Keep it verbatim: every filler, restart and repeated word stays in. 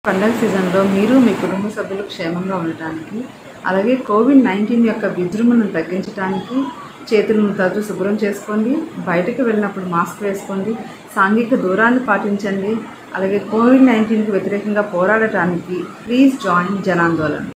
పండగ సీజన్లో మీరు మీ కుటుంబ సభ్యులు క్షేమంగా ఉండటానికి, అలాగే కోవిడ్ నైన్టీన్ యొక్క విజృంభణను తగ్గించడానికి చేతులను తరచూ శుభ్రం చేసుకోండి, బయటకు వెళ్ళినప్పుడు మాస్క్ వేసుకోండి, సాంఘిక దూరాన్ని పాటించండి. అలాగే కోవిడ్ నైన్టీన్కి వ్యతిరేకంగా పోరాడటానికి ప్లీజ్ జాయిన్ జనాందోళన్.